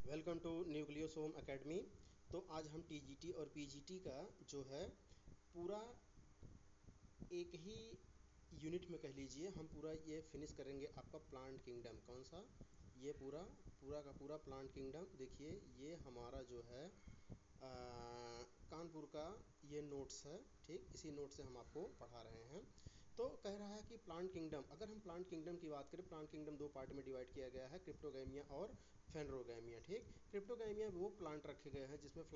Welcome to nucleosome academy. तो आज हम टीजीटी और पीजीटी का जो है पूरा एक ही यूनिट में कह लीजिए हम पूरा ये फिनिश करेंगे। आपका प्लांट किंगडम कौन सा, ये पूरा पूरा का पूरा प्लांट किंगडम। देखिए ये हमारा जो है कानपुर का ये नोट्स है, ठीक। इसी नोट से हम आपको पढ़ा रहे हैं। तो कह रहा है कि प्लांट किंगडम, अगर हम प्लांट किंगडम की बात करें, प्लांट किंगडम दो पार्ट में डिवाइड किया गया है, क्रिप्टोगैमिया और फेनरोगैमिया, ठीक। क्रिप्टोगैमिया वो प्लांट रखे गए हैं जिसमें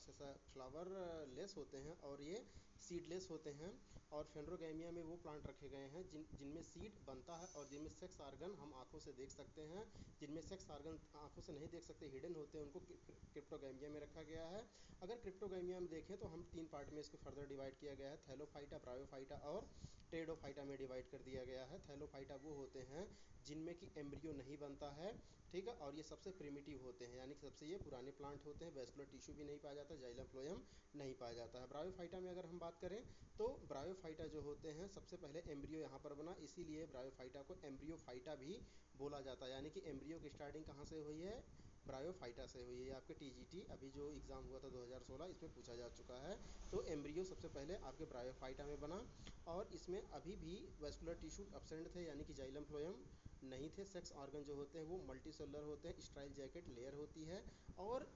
फ्लावर लेस होते हैं और ये सीडलेस होते हैं। और फेनरोगैमिया में वो प्लांट रखे गए हैं जिनमें सीड बनता है और जिनमें सेक्स आर्गन हम आंखों से देख सकते हैं। जिनमें सेक्स आर्गन आंखों से नहीं देख सकते, हिडन होते हैं, उनको क्रिप्टोगैमिया में रखा गया है। अगर क्रिप्टोगैमिया में देखें तो हम तीन पार्ट में इसको फर्दर डिवाइड किया गया है, थैलोफाइटा, ब्रायोफाइटा और टेरिडोफाइटा में डिवाइड कर दिया गया है। थैलोफाइटा वो होते हैं जिनमें कि एम्ब्रियो नहीं बनता है, ठीक है, और ये सबसे प्रिमिटिव होते हैं, यानी कि सबसे ये पुराने प्लांट होते हैं। वेस्कुलर टिश्यू भी नहीं पाया जाता, जाइलम फ्लोएम नहीं पाया जाता है। ब्रायोफाइटा में अगर हम बात करें तो ब्रायोफाइटा जो होते हैं सबसे पहले एम्ब्रियो यहाँ पर बना, इसीलिए ब्रायोफाइटा को एम्ब्रियोफाइटा भी बोला जाता है। यानी कि एम्ब्रियो की स्टार्टिंग कहाँ से हुई है, ब्रायोफाइटा से हुई है। आपके टीजीटी अभी जो एग्ज़ाम हुआ था 2016, इसमें पूछा जा चुका है। तो एम्ब्रियो सबसे पहले आपके ब्रायोफाइटा में बना और इसमें अभी भी वेस्कुलर टिश्यू एब्सेंट थे, यानी कि जाइलम फ्लोएम नहीं थे। सेक्स ऑर्गन जो होते हैं वो मल्टी सेलुलर होते हैं, स्ट्राइल जैकेट लेयर होती है। और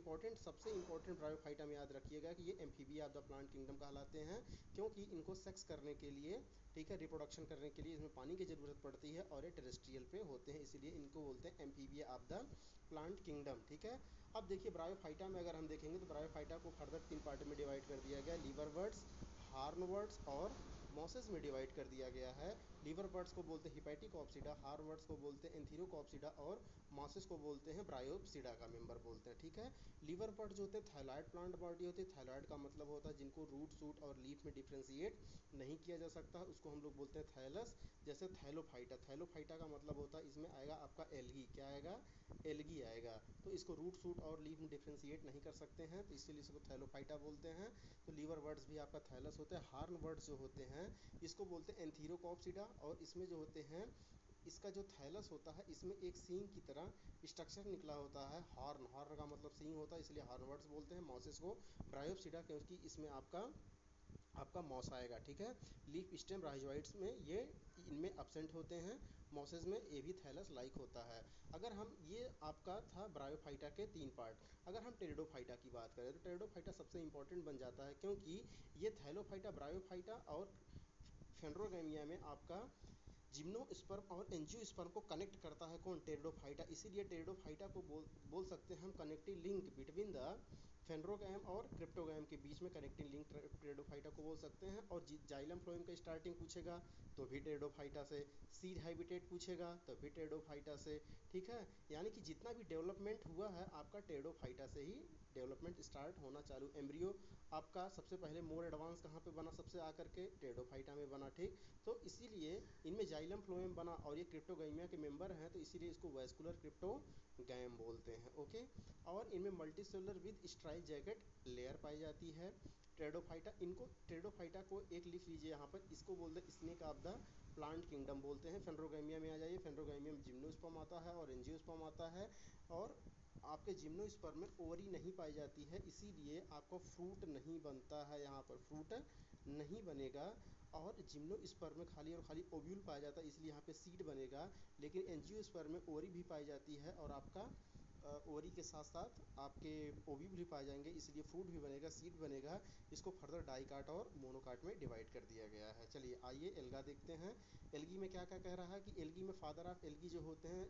सबसे इम्पॉर्टेंट ब्रायोफाइटा में याद रखिएगा कि ये amphibia of the plant kingdom कहलाते हैं, क्योंकि इनको सेक्स करने के लिए, ठीक है, रिप्रोडक्शन करने के लिए इसमें पानी की ज़रूरत पड़ती है और ये टेरेस्ट्रियल पे होते हैं, इसलिए इनको बोलते हैं amphibia of the plant kingdom, ठीक है। अब देखिए ब्रायोफाइटा में अगर हम देखेंगे तो ब्रायोफाइटा को फर्दर तीन पार्ट में डिवाइड कर दिया गया, लीवर बर्ड्स, हार्न बर्ड्स और मॉसेस में डिवाइड कर दिया गया है। लीवर बर्ड्स को बोलते हैं हिपैटिकॉप्सिडा, हार्न बर्ड्स को बोलते हैं एंथीरोकॉप्सिडा और मॉसेस को बोलते हैं ब्रायोप्सिडा का मेंबर बोलते हैं, ठीक है। लीवर बर्ड जो होते हैं थैलॉइड प्लांट बॉडी होती है। थैलॉइड का मतलब होता है जिनको रूट, शूट और लीफ में डिफ्रेंशिएट नहीं किया जा सकता, उसको हम लोग बोलते हैं थैलस। जैसे थैलोफाइटा, थैलोफाइटा का मतलब होता है इसमें आएगा आपका एल्गी, क्या आएगा, एल्गी आएगा। तो इसको रूट, शूट और लीफ में डिफ्रेंशिएट नहीं कर सकते हैं, तो इसीलिए इसको थैलोफाइटा बोलते हैं। तो लीवर बर्ड्स भी आपका थैलस होता है। हार्न बर्ड्स जो होते हैं इसको बोलते हैं एंथीरोकॉप्सिडा, और इसमें जो होते हैं इसका जो थैलस होता है इसमें एक सींग की तरह स्ट्रक्चर निकला होता है। हॉर्न, हॉर्न का मतलब सींग होता है, इसलिए हॉर्न बर्ड्स बोलते हैं। मॉसेस को ब्रायोप्सिडा, क्योंकि इसमें आपका मॉस आएगा, ठीक है। लीफ स्टेम राइजोइड्स में ये इनमें एब्सेंट होते हैं, मॉसेस में ये भी थैलस लाइक होता है। अगर हम, ये आपका था ब्रायोफाइटा के तीन पार्ट। अगर हम टेरिडोफाइटा की बात करें तो टेरिडोफाइटा सबसे इंपॉर्टेंट बन जाता है, क्योंकि ये थैलोफाइटा, ब्रायोफाइटा और फेनरोगैमिया में आपका जिम्नोस्पर्म और एंजियोस्पर्म को कनेक्ट करता है कौन, टेरिडोफाइटा। इसीलिए टेरिडोफाइटा को बोल सकते हैं हम connecting link between the phanerogam और क्रिप्टोगैम के बीच में कनेक्टिंग लिंक टेरिडोफाइटा को बोल सकते हैं। और जाइलम फ्लोएम का स्टार्टिंग पूछेगा तो भी टेरिडोफाइटा से, सीड हैबिटेट पूछेगा तो भी टेरिडोफाइटा से, ठीक है। यानी कि जितना भी डेवलपमेंट हुआ है आपका टेरिडोफाइटा से ही डेवलपमेंट स्टार्ट होना चालू। एम्ब्रियो आपका सबसे पहले मोर एडवांस कहाँ पे बना, सबसे आकर के टेरिडोफाइटा में बना, ठीक। तो इसीलिए इनमें जाइलम फ्लोएम बना और ये क्रिप्टोगैमिया के मेंबर हैं, तो इसीलिए इसको वेस्कुलर क्रिप्टोगैम बोलते हैं, ओके। और इनमें multi cellular with sterile jacket layer पाई जाती है। टेरिडोफाइटा को एक लिख लीजिए यहाँ पर, इसको बोलते हैं snake of the plant kingdom बोलते हैं। फेनरोगैमिया में आ जाइए, फेनरोगैमिया में जिम्नोस्पर्म आता है और एंजियोस्पर्म आता है। और आपके जिम्नोस्पर्म में ओवरी नहीं पाई जाती है, इसीलिए आपको फ्रूट नहीं बनता है, यहाँ पर फ्रूट नहीं बनेगा। और जिम्नोस्पर्म में खाली और खाली ओव्यूल पाया जाता है, इसलिए यहाँ पे सीड बनेगा। लेकिन एंजियोस्पर्म में ओवरी भी पाई जाती है और आपका ओवरी के साथ साथ आपके ओव्यूल भी पाए जाएंगे, इसलिए फ्रूट भी बनेगा, सीड बनेगा। इसको फर्दर डाइकाट और मोनोकाट में डिवाइड कर दिया गया है। चलिए आइए एल्गा देखते हैं। एल्गी में क्या क्या कह रहा है कि एल्गी में फादर ऑफ एल्गी जो होते हैं,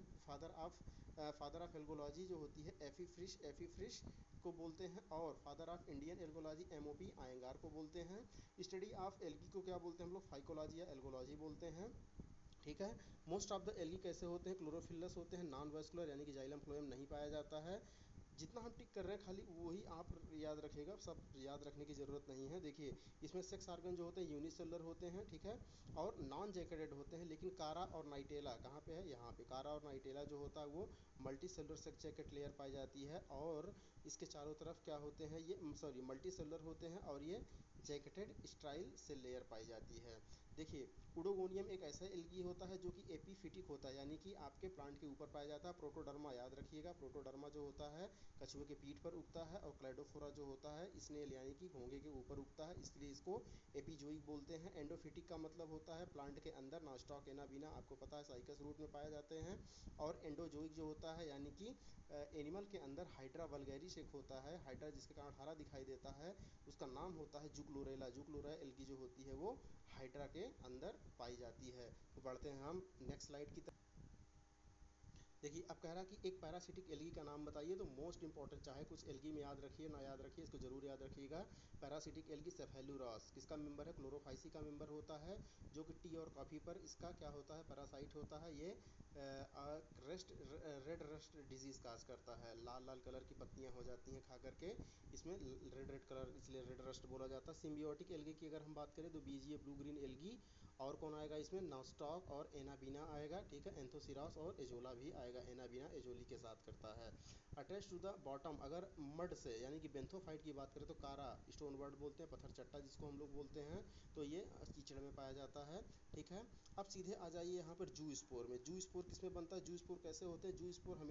फादर ऑफ एल्गोलॉजी जो होती है एफी फ्रिश को बोलते हैं। और father of Indian algology MOP Iyengar को बोलते हैं। स्टडी ऑफ एल्गी को क्या बोलते हैं हम लोग, फाइकोलॉजी या एल्गोलॉजी बोलते हैं, ठीक है। मोस्ट ऑफ द एल्गी कैसे होते हैं, क्लोरोफिलस होते हैं, नॉन वेस्कुलर, यानी कि जाइलम फ्लोएम नहीं पाया जाता है। जितना हम टिक कर रहे हैं खाली वही आप याद रखिएगा, सब याद रखने की ज़रूरत नहीं है। देखिए इसमें सेक्स आर्गन जो होते हैं यूनिसेलुलर होते हैं, ठीक है, और नॉन जैकेटेड होते हैं। लेकिन कारा और नाइटेला कहाँ पे है, यहाँ पे कारा और नाइटेला जो होता है वो मल्टी सेलुलर सेक्स जैकेट लेयर पाई जाती है। और इसके चारों तरफ क्या होते हैं, ये सॉरी मल्टी सेलुलर होते हैं और ये जैकेटेड स्टाइल से लेयर पाई जाती है। देखिए, उडोगोनियम एक ऐसा एल्गी होता है जो कि एपीफिटिक होता है, यानी कि आपके प्लांट के ऊपर पाया जाता है। प्रोटोडर्मा याद रखिएगा, प्रोटोडर्मा जो होता है कछुए के पीठ पर उगता है, और क्लाइडोफोरा जो होता है स्नेल यानी कि घोंघे के ऊपर उगता है, इसलिए इसको एपीजोइक बोलते हैं। एंडोफिटिक का मतलब होता है प्लांट के अंदर, नॉस्टॉक एनाबीना आपको पता है साइकस रूट में पाए जाते हैं। और एंडोजोइक जो होता है यानी कि एनिमल के अंदर हाइड्रा वल्गैरिस एक होता है, हाइड्रा जिसके कारण हरा दिखाई देता है, उसका नाम होता है जुगलोरेला। जुगलोरा एल्गी जो होती है वो हाइड्रा के अंदर पाई जाती है। तो बढ़ते हैं हम नेक्स्ट स्लाइड की तरफ। देखिए, अब कह रहा है कि एक पैरासिटिक एल्गी का नाम बताइए, तो मोस्ट इंपॉर्टेंट, चाहे कुछ एल्गी में याद रखिए ना याद रखिए, इसको जरूर याद रखिएगा। पैरासिटिक एल्गी सेफेलुरास किसका मेंबर है? क्लोरोफाइसी का मेंबर होता है, जो कि टी और कॉफ़ी पर इसका क्या होता है? पैरासाइट होता है। ये rest red rust disease cause करता है, लाल लाल कलर की पत्तियां हो जाती हैं खा करके, इसमें रेड रेड कलर, इसलिए रेड रस्ट बोला जाता है। सिम्बियोटिक एल्गी की अगर हम बात करें तो बीजीए ब्लू ग्रीन एल्गी, और कौन आएगा इसमें? नॉस्टॉक और एनाबीना आएगा, ठीक है। एंथोसिरास और एजोला भी आएगा, एनाबीना एजोली के साथ करता है। अटैच टू द बॉटम, अगर मड से यानी कि बेंथोफाइट की बात करें तो कारा स्टोन वर्ड बोलते हैं, पत्थर चट्टा जिसको हम लोग बोलते हैं, तो ये कीचड़ में पाया जाता है, ठीक है। अब सीधे आ जाइए यहाँ पर जू स्पोर में। जू स्पोर किस में बनता है? जू स्पोर कैसे होते हैं?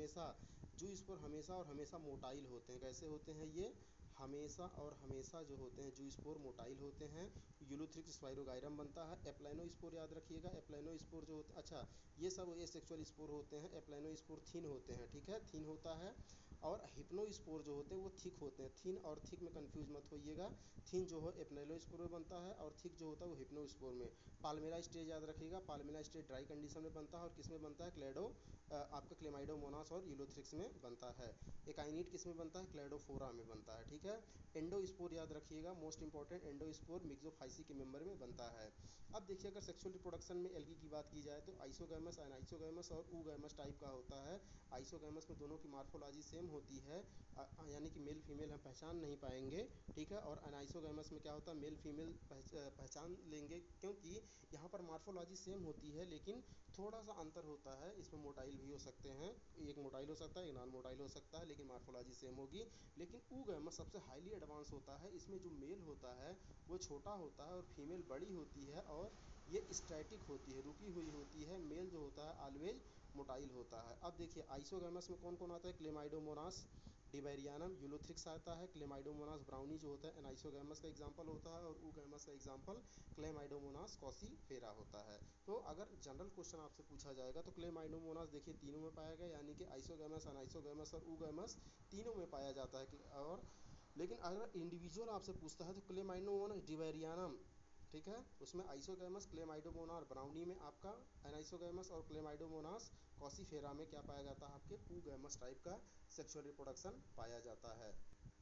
जू स्पोर हमेशा और हमेशा मोटाइल होते हैं। कैसे होते हैं ये? हमेशा और हमेशा जो होते हैं जू स्पोर मोटाइल होते हैं। यूलोथ्रिक्स स्पाइरोगाइरम बनता है। एप्लाइनो स्पोर याद रखिएगा, एप्लाइनो स्पोर जो होते, अच्छा ये सब ये सेक्सुअल स्पोर होते हैं। एप्लाइनो स्पोर थिन होते हैं, ठीक है, थिन होता है। और हिप्नो स्पोर जो होते हैं वो थिक होते हैं। थिन और थिक में कंफ्यूज मत होइएगा, थिन जो है एप्लाइनो स्पोर में बनता है, और थिक जो होता है वो हिप्नो स्पोर में। पाल्मेरा स्टेज याद रखिएगा, पाल्मेरा स्टेज ड्राई कंडीशन में बनता है, और किस में बनता है? आपका क्लेमाइडोमोनास और यूलोथ्रिक्स में बनता है। एकाइनिट किस में बनता है? क्लेडोफोरा में बनता है, ठीक है। एंडोस्पोर याद रखिएगा, मोस्ट इंपॉर्टेंट, एंडोस्पोर मिक्सोफाइसी के मेंबर में बनता है। अब देखिए, अगर सेक्सुअल रिप्रोडक्शन में एल्गी की बात की जाए तो आइसोगैमस, एनाइसोगैमस और ऊगैमस टाइप का होता है। आइसोगैमस में दोनों की मार्फोलॉजी सेम होती है, यानी कि मेल फीमेल हम पहचान नहीं पाएंगे, ठीक है। और एनाइसोगैमस में क्या होता है? मेल फीमेल पहचान लेंगे, क्योंकि यहाँ पर मार्फोलॉजी सेम होती है, लेकिन थोड़ा सा अंतर होता है। इसमें मोटाइल भी हो सकते हैं, एक मोटाइल हो सकता है, एक नॉन मोटाइल हो सकता है, लेकिन मार्फोलॉजी सेम होगी। लेकिन ऊगैमस सबसे हाईली एडवांस होता है। इसमें जो मेल होता है वो छोटा होता है और फीमेल बड़ी होती है, और ये स्टैटिक होती है, रुकी हुई होती है। मेल जो होता है ऑलवेज मोटाइल होता है। अब देखिए, आइसोगैमस में कौन कौन आता है? क्लेमाइडोमोनास डिबेरियानम, यूलोथ्रिक्स आता है। क्लेमाइडोमोनास ब्राउनी जो होता है एनाइसोगैमस का एग्जाम्पल होता है, और ऊगैमस का एग्जाम्पल क्लेमाइडोमोनास कॉसीफेरा होता है। तो अगर जनरल क्वेश्चन आपसे पूछा जाएगा तो क्लेमाइडोमोनास देखिए तीनों में पाया गया, यानी कि आइसोगैमस, अनाइसोगैमस और ऊगैमस तीनों में पाया जाता है। और लेकिन अगर इंडिविजुअल आपसे पूछता है तो क्लेमाइडोमोनास डिबेरियानम, ठीक है, उसमें आइसोगैमस क्लेमाइडोमोनास ब्राउनी में आपका एनाइसोगैमस, और क्लेमाइडोमोनास कॉसीफेरा में क्या पाया जाता है? आपके ऊगैमस टाइप का सेक्सुअल रिप्रोडक्शन पाया जाता है।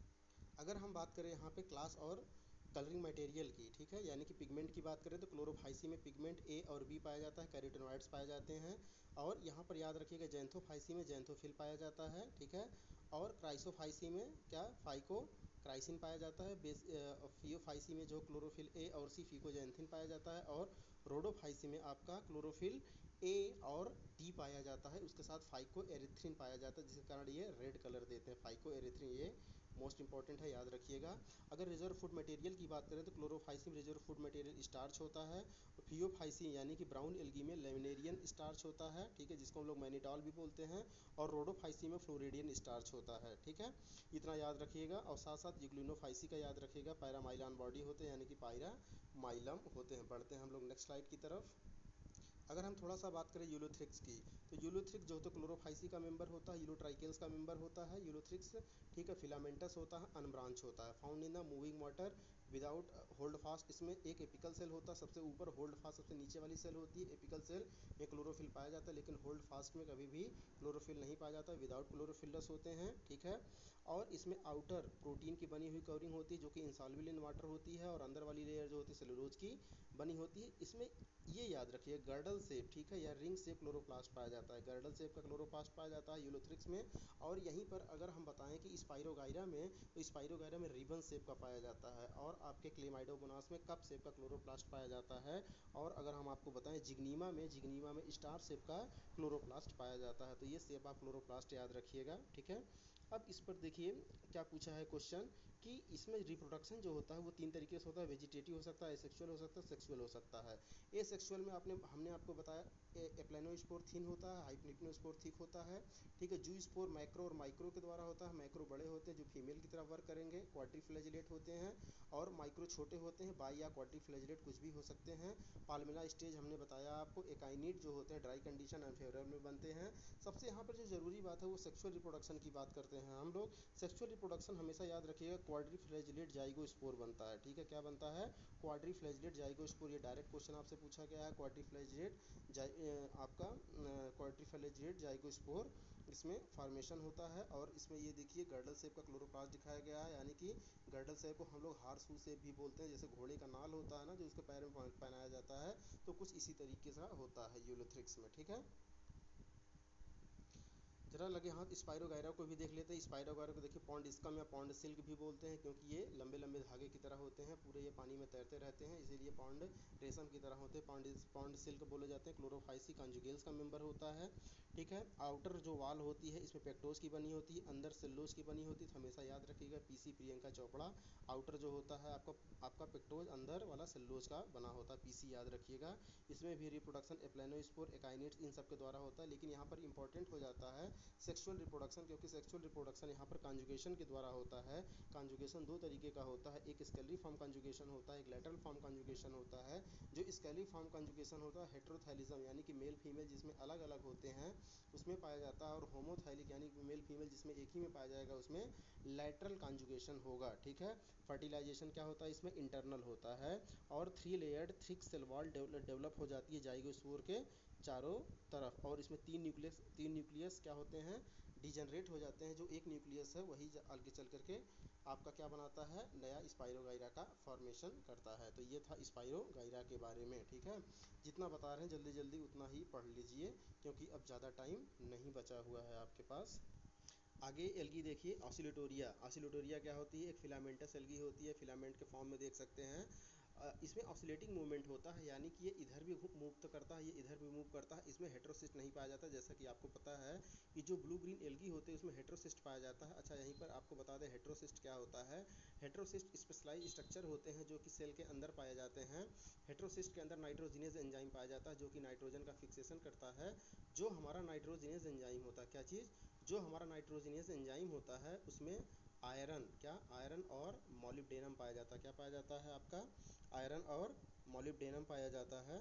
अगर हम बात करें यहाँ पे क्लास और कलरिंग मटेरियल की, ठीक है, यानी कि पिगमेंट की बात करें तो क्लोरोफाइसी में पिगमेंट ए और बी पाया जाता है, कैरोटेनॉइड्स पाए जाते हैं। और यहाँ पर याद रखिएगा जैंथोफाइसी में जैंथोफिल पाया जाता है, ठीक है। और क्राइसोफाइसी में क्या? फाइको क्राइसिन पाया जाता है। फियोफाइसी में जो क्लोरोफिल ए और सी फिकोजैंथिन पाया जाता है। और रोडोफाइसी में आपका क्लोरोफिल ए और डी पाया जाता है, उसके साथ फाइको एरिथ्रिन पाया जाता है, जिसके कारण ये रेड कलर देते हैं। फाइको एरिथ्रिन ये मोस्ट इंपॉर्टेंट है, याद रखिएगा। अगर रिजर्व फूड मटेरियल की बात करें तो chlorophyceae reserve food material starch होता है। फियोफाइसिन यानी कि ब्राउन एल्गी में लेमिनेरियन स्टार्च होता है, ठीक है, जिसको हम लोग मैनिटॉल भी बोलते हैं। और रोडोफाइसी में फ्लोरिडियन स्टार्च होता है, ठीक है। इतना याद रखिएगा, और साथ साथ यूग्लिनोफाइसी का याद रखिएगा, पैरामाइलान बॉडी होते हैं, यानी कि पायरामाइलम होते हैं। बढ़ते हैं हम लोग नेक्स्ट स्लाइड की तरफ। अगर हम थोड़ा सा बात करें यूलोथ्रिक्स की, तो यूलोथ्रिक्स जो होता है क्लोरोफाइसी का मेंबर होता है, यूलोट्राइकेल्स का मेंबर होता है यूलोथ्रिक्स, ठीक है। फिलामेंटस होता है, अनब्रांच होता है, found in the moving water without holdfast. इसमें एक एपिकल सेल होता है, सबसे ऊपर होल्ड फास्ट सबसे नीचे वाली सेल होती है। एपिकल सेल में क्लोरोफिल पाया जाता है, लेकिन होल्ड फास्ट में कभी भी क्लोरोफिल नहीं पाया जाता, विदाउट क्लोरोफिलस होते हैं, ठीक है। और इसमें आउटर प्रोटीन की बनी हुई कवरिंग होती है, जो कि इंसॉल्युबल इन वाटर होती है, और अंदर वाली लेयर जो होती है सेलुलोज की बनी होती है। इसमें ये याद रखिए गर्डल सेप, ठीक है, या रिंग सेप क्लोरोप्लास्ट पाया जाता है। गर्डल सेप का क्लोरोप्लास्ट पाया जाता है यूलोथ्रिक्स में। और यहीं पर अगर हम बताएं कि स्पाइरोगाइरा में, तो स्पाइरोगाइरा में रिबन सेप का पाया जाता है। और आपके क्लेमाइडोमोनास में कप सेप का क्लोरोप्लास्ट पाया जाता है। और अगर हम आपको बताएं जिग्नीमा में स्टार सेप का क्लोरोप्लास्ट पाया जाता है। तो ये सेप आप क्लोरोप्लास्ट याद रखिएगा, ठीक है। अब इस पर देखिए क्या पूछा है क्वेश्चन कि इसमें रिप्रोडक्शन जो होता है वो 3 तरीके से होता है, वेजिटेटिव हो सकता है, एसेक्सुअल हो सकता है, सेक्सुअल हो सकता है। एसेक्सुअल में हमने आपको बताया एप्लानोस्पोर थिन होता है, हाइपनिक्नोस्पोर थिक होता है, ठीक है। जूस्पोर मैक्रो और माइक्रो के द्वारा होता है, मैक्रो बड़े होते हैं जो फीमेल की तरह वर्क करेंगे, क्वाड्रीफ्लैजिलेट होते हैं, और माइक्रो छोटे होते हैं, बाई या क्वाड्रीफ्लैजिलेट कुछ भी हो सकते हैं। पाल्मिला स्टेज हमने बताया आपको, एकाइनिड जो होते हैं ड्राई कंडीशन अनफेवरेबल में बनते हैं। सबसे यहाँ पर जो ज़रूरी बात है वो सेक्सुअल रिप्रोडक्शन की बात करते हैं हम लोग। सेक्सुअल रिप्रोडक्शन हमेशा याद रखिएगा, क्वाड्रीफ्लैजिलेट जाइगोस्पोर बनता है, ठीक है। क्या बनता है? Quadriflagellate zygospore. ये डायरेक्ट क्वेश्चन आपसे पूछा गया है, आपका क्वाड्रीफ्लैजिलेट जाइगोस्पोर इसमें फॉर्मेशन होता है। और इसमें ये देखिए गर्डल शेप का क्लोरोप्लास्ट दिखाया गया है, यानी कि गर्डल शेप को हम लोग हार्स शू शेप भी बोलते हैं, जैसे घोड़े का नाल होता है ना जो उसके पैर में पहनाया जाता है, तो कुछ इसी तरीके से होता है यूलोथ्रिक्स में, ठीक है। जरा लगे हाथ स्पाइरोगायरा को भी देख लेते हैं। स्पाइरोगायरा को देखिए पॉन्ड स्कम या पॉन्ड सिल्क भी बोलते हैं, क्योंकि ये लंबे लंबे धागे की तरह होते हैं, पूरे ये पानी में तैरते रहते हैं, इसीलिए पॉन्ड रेशम की तरह होते हैं, पॉन्ड सिल्क बोले जाते हैं। क्लोरोफाइसी कॉन्जुगेल्स का मेंबर होता है, ठीक है। आउटर जो वाल होती है इसमें पेक्टोज की बनी होती है, अंदर सेल्लोज की बनी होती है, तो हमेशा याद रखिएगा पीसी प्रियंका चोपड़ा। आउटर जो होता है आपका पेक्टोज, अंदर वाला सेल्लोज का बना होता है, पीसी याद रखिएगा। इसमें भी रिप्रोडक्शन एप्लानोस्पोर, एकाइनिड्स इन सब के द्वारा होता है, लेकिन यहाँ पर इंपॉर्टेंट हो जाता है सेक्सुअल रिप्रोडक्शन, क्योंकि सेक्सुअल रिप्रोडक्शन यहाँ पर कॉन्जुगेशन के द्वारा होता है। कॉन्जुगेशन दो तरीके का होता है, एक स्केलरी फॉर्म कॉन्जुगेशन होता है, एक लैटरल फॉर्म कॉन्जुगेशन होता है। जो स्केलरी फॉर्म कॉन्जुगेशन होता है हेटेरोथैलिज्म, यानी कि मेल फीमेल जिसमें अलग अलग होते हैं उसमें पाया जाता है, और होमोथैलिक यानी कि मेल फीमेल जिसमें एक ही में पाया जाएगा उसमें लैटरल कॉन्जुगेशन होगा, ठीक है। फर्टिलाइजेशन क्या होता है इसमें? इंटरनल होता है, और 3 layered thick cell wall develop हो जाती है जाइगोस्पोर के चारों तरफ, और इसमें तीन न्यूक्लियस क्या होते हैं? डिजनरेट हो जाते हैं। जो एक न्यूक्लियस है वही आगे चल करके आपका क्या बनाता है? नया स्पाइरोगायरा का फॉर्मेशन करता है। तो ये था स्पाइरोगायरा के बारे में, ठीक है। जितना बता रहे हैं जल्दी जल्दी उतना ही पढ़ लीजिए, क्योंकि अब ज़्यादा टाइम नहीं बचा हुआ है आपके पास। आगे एल्गी देखिए, ऑसिलेटोरिया। ऑसिलेटोरिया क्या होती है? एक फिलामेंटस एल्गी होती है, फिलामेंट के फॉर्म में देख सकते हैं। इसमें ऑसिलेटिंग मूवमेंट होता है, यानी कि ये इधर भी मूव तो करता है, ये इधर भी मूव करता है। इसमें हेटेरोसिस्ट नहीं पाया जाता, जैसा कि आपको पता है कि जो ब्लू ग्रीन एल्गी होते हैं उसमें हेटेरोसिस्ट पाया जाता है। अच्छा, यहीं पर आपको बता दें हेटेरोसिस्ट क्या होता है। हेटेरोसिस्ट स्पेशलाइज स्ट्रक्चर होते हैं जो कि सेल के अंदर पाए जाते हैं। हेटेरोसिस्ट के अंदर नाइट्रोजिनेज एंजाइम पाया जाता है, जो कि नाइट्रोजन का फिक्सेशन करता है। जो हमारा नाइट्रोजिनेज एंजाइम होता है, क्या चीज़? जो हमारा नाइट्रोजिनेज एंजाइम होता है उसमें आयरन और मॉलिब्डेनम पाया जाता है। क्या पाया जाता है आपका? आयरन और मॉलिब्डेनम पाया जाता है।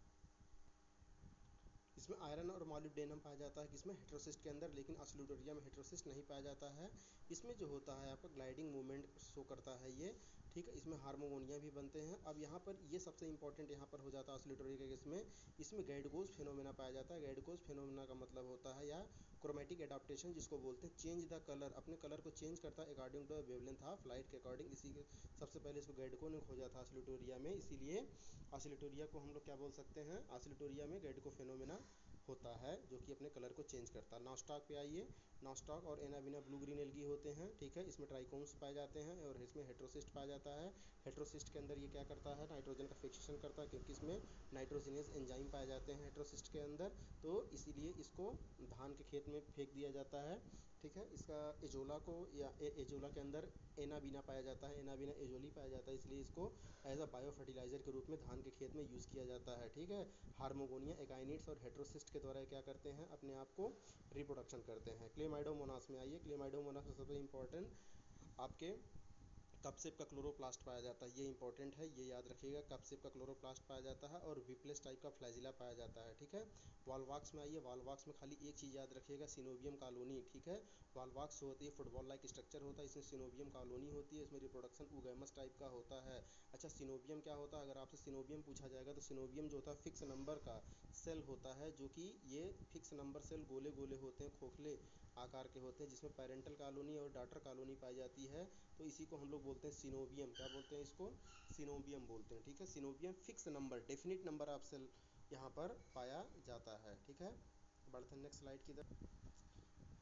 इसमें आयरन और मॉलिब्डेनम पाया जाता है, किसमें? हेटेरोसिस्ट के अंदर, लेकिन ऑसिलेटोरिया में हेटेरोसिस्ट नहीं पाया जाता है। इसमें जो होता है आपका ग्लाइडिंग मूवमेंट शो करता है ये, ठीक है। इसमें हार्मोनिया भी बनते हैं। अब यहाँ पर ये सबसे इंपॉर्टेंट यहाँ पर हो जाता है ऑसिलेटोरिया के केस में, इसमें गैडगोज फेनोमेना पाया जाता है। गैडगोज फेनोमेना का मतलब होता है या क्रोमेटिक एडाप्टेशन जिसको बोलते हैं, चेंज द कलर, अपने कलर को चेंज करता है according to the wavelength of light के अकॉर्डिंग। इसी के सबसे पहले इसको गैडको ने खोजा था ऑसिलेटोरिया में, इसीलिए ऑसिलेटोरिया को हम लोग क्या बोल सकते हैं? ऑसिलेटोरिया में गैडको फेनोमेना होता है, जो कि अपने कलर को चेंज करता है। नॉस्टॉक पे आइए। नॉस्टॉक और एनाबिना ब्लू ग्रीन एल्गी होते हैं, ठीक है। इसमें ट्राइकोम्स पाए जाते हैं और इसमें हेटेरोसिस्ट पाया जाता है। हेटेरोसिस्ट के अंदर ये क्या करता है? नाइट्रोजन का फिक्सेशन करता है, क्योंकि इसमें नाइट्रोजिनेज एंजाइम पाए जाते हैं हेटेरोसिस्ट के अंदर, तो इसीलिए इसको धान के खेत में फेंक दिया जाता है, ठीक है। इसका एजोला को या एजोला के अंदर एनाबिना पाया जाता है, एनाबिना एजोली पाया जाता है, इसलिए इसको एज अ बायो फर्टिलाइजर के रूप में धान के खेत में यूज़ किया जाता है, ठीक है। हार्मोगोनिया एकाइनिड्स और हेटेरोसिस्ट के द्वारा क्या करते हैं? अपने आप को रिप्रोडक्शन करते हैं। क्लेमाइडोमोनास में आइए। क्लेमाइडोमोनास में सबसे इंपॉर्टेंट आपके कपसेप का क्लोरोप्लास्ट पाया जाता है, ये इंपॉर्टेंट है, ये याद रखिएगा। कपसेप का क्लोरोप्लास्ट पाया जाता है और विप्लेस टाइप का फ्लैजिला पाया जाता है, ठीक है। वॉलवॉक्स में आइए। वॉलवॉक्स में खाली एक चीज़ याद रखिएगा, सिनोबियम कॉलोनी, ठीक है। वॉलवॉक्स होती है फुटबॉल लाइक स्ट्रक्चर होता है, इसमें सिनोबियम कॉलोनी होती है, इसमें रिप्रोडक्शन उगैमस टाइप का होता है। अच्छा, सिनोबियम क्या होता है? अगर आपसे सिनोबियम पूछा जाएगा तो सिनोबियम जो होता है फिक्स नंबर का सेल होता है, जो कि ये फिक्स नंबर सेल गोले गोले होते हैं, खोखले आकार के होते हैं, जिसमें पेरेंटल कॉलोनी और डॉटर कॉलोनी पाई जाती है, तो इसी को हम लोग बोलते हैं सिनोबियम। क्या बोलते हैं इसको? सिनोबियम बोलते हैं, ठीक है। Coenobium fix number, definite number of cell यहाँ पर पाया जाता है, ठीक है। बढ़ते हैं नेक्स्ट स्लाइड की तरफ।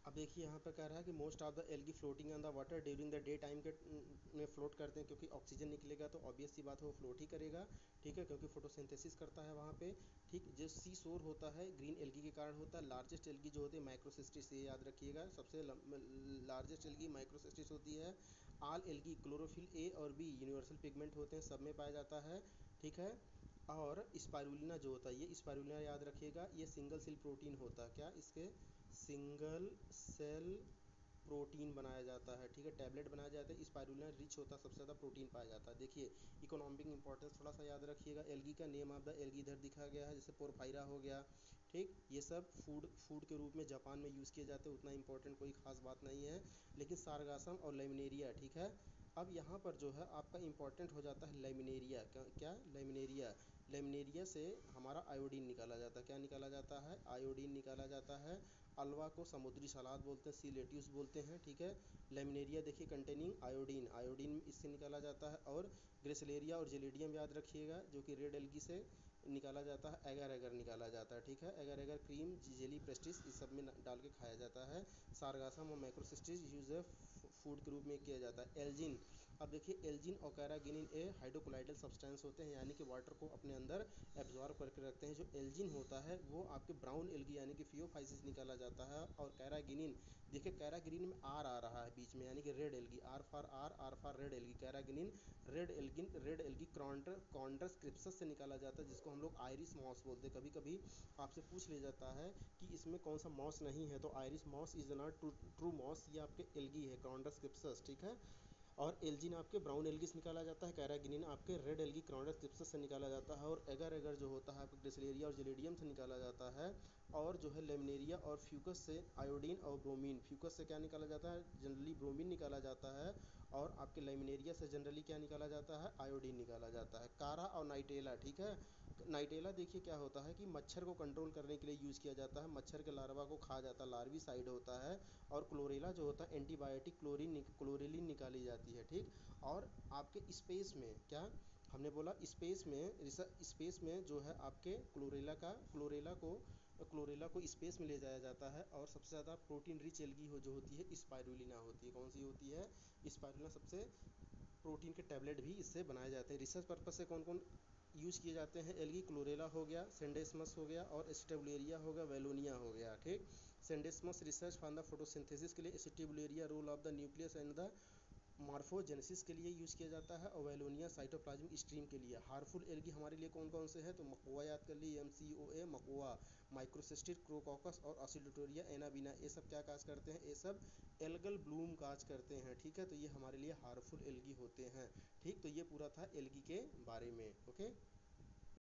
अब देखिए यहाँ पर कह रहा है कि most of the algae floating on the water during the day time के में फ्लोट करते हैं, क्योंकि ऑक्सीजन निकलेगा तो ऑब्वियस सी बात है वो फ्लोट ही करेगा, ठीक है, क्योंकि फोटोसिंथेसिस करता है वहाँ पे, ठीक। जो सी शोर होता है ग्रीन एल्गी के कारण होता है। लार्जेस्ट एल्गी जो होती है माइक्रोसिस्टिस, ये याद रखिएगा, सबसे लार्जेस्ट एल्गी माइक्रोसिस्टिस होती है। आल एल्गी क्लोरोफिल ए और बी यूनिवर्सल पिगमेंट होते हैं, सब में पाया जाता है, ठीक है। और स्पाइरुलिना जो होता है, ये स्पाइरुलिना याद रखिएगा, ये सिंगल सेल प्रोटीन होता है, क्या इसके सिंगल सेल प्रोटीन बनाया जाता है, ठीक है, टैबलेट बनाया जाता है। स्पाइरुलिना रिच होता है, सबसे ज़्यादा प्रोटीन पाया जाता है। देखिए इकोनॉमिक इंपॉर्टेंस थोड़ा सा याद रखिएगा, एल्गी का नेम ऑफ द एल्गी इधर दिखा गया है, जैसे पोरफायरा हो गया, ठीक। ये सब फूड के रूप में जापान में यूज़ किए जाते हैं, उतना इंपॉर्टेंट कोई खास बात नहीं है। लेकिन सारगासम और लेमिनेरिया, ठीक है। अब यहाँ पर जो है आपका इंपॉर्टेंट हो जाता है लेमिनेरिया, क्या लेमिनेरिया। लेमिनेरिया से हमारा आयोडीन निकाला जाता है, क्या निकाला जाता है, आयोडीन निकाला जाता है। अल्वा को समुद्री सलाद बोलते हैं, सी लेट्यूस बोलते हैं, ठीक है। लेमिनेरिया देखिए कंटेनिंग आयोडीन, आयोडीन इससे निकाला जाता है। और ग्रेसिलेरिया और जेलिडियम याद रखिएगा, जो कि रेड एल्गी से निकाला जाता है। एगर एगर निकाला जाता है, ठीक है, agar agar cream jelly pastries इस सब में डाल के खाया जाता है। सारगासम और मैक्रोसिस्टिस यूज फूड के रूप में किया जाता है। एल्जिन, अब देखिए एल्जिन और कैरागिनिन ए हाइड्रोकोलाइडल सब्सटेंस होते हैं, यानी कि वाटर को अपने अंदर एब्जॉर्ब करके रखते हैं। जो एल्जिन होता है वो आपके ब्राउन एल्गी यानी कि फियोफाइसिस निकाला जाता है। और कैरागिनिन, देखिए कैरागिनिन में आर आ रहा है बीच में, यानी कि red algae, R for red algae, carrageenan red algae chondrus crispus से निकाला जाता है, जिसको हम लोग आयरिस मॉस बोलते हैं। कभी कभी आपसे पूछ लिया जाता है कि इसमें कौन सा मॉस नहीं है, तो irish moss is not true moss, ये आपके एल्गी है कॉन्ड्रस क्रिप्सस, ठीक है। और एल्जिन आपके ब्राउन एल्गी से निकाला जाता है, कैरागिनिन आपके रेड एल्गी क्राउडस क्रिप्सस से निकाला जाता है। और एगर एगर जो होता है आपके ग्रेसिलेरिया और जेलिडियम से निकाला जाता है। और जो है लेमिनेरिया और फ्यूकस से आयोडीन और ब्रोमीन, फ्यूकस से क्या निकाला जाता है, जनरली ब्रोमीन निकाला जाता है। और आपके लेमिनेरिया से जनरली क्या निकाला जाता है, आयोडीन निकाला जाता है। कारा और नाइटेला, ठीक है। नाइटेला देखिए क्या होता है कि मच्छर को कंट्रोल करने के लिए यूज़ किया जाता है, मच्छर के लार्वा को खा जाता है, लार्वी साइड होता है। और क्लोरेला जो होता है एंटीबायोटिक क्लोरेलिन निकाली जाती है, ठीक। और आपके स्पेस में क्या हमने बोला, स्पेस में जो है आपके क्लोरेला को स्पेस में ले जाया जाता है। और सबसे ज़्यादा प्रोटीन रिच एल्गी जो होती है स्पाइरुलिना होती है, कौन सी होती है, स्पाइरुलिना। सबसे प्रोटीन के टैबलेट भी इससे बनाए जाते हैं। रिसर्च पर्पस से कौन कौन यूज़ किए जाते हैं, एल्गी क्लोरेला हो गया, सेंडेस्मस हो गया, और एसिटिबुलेरिया हो गया, वेलोनिया हो गया, ठीक। Scenedesmus research for the photosynthesis के लिए, acetabularia role of the nucleus and the morphogenesis के लिए यूज़ किया जाता है। और वेलोनिया साइटोप्लाज्मिक स्ट्रीम के लिए। हार्मफुल एल्गी हमारे लिए कौन कौन से हैं, तो मकोआ याद कर ली, MCOA मकोआ, माइक्रोसिस्टिस क्रोकोकस और ऑसिडोटोरिया एनाबिना, ये सब क्या काज करते हैं, ये सब एल्गल ब्लूम काज करते हैं, ठीक है। तो ये हमारे लिए हार्मफुल एल्गी होते हैं, ठीक। तो ये पूरा था एल्गी के बारे में, ओके।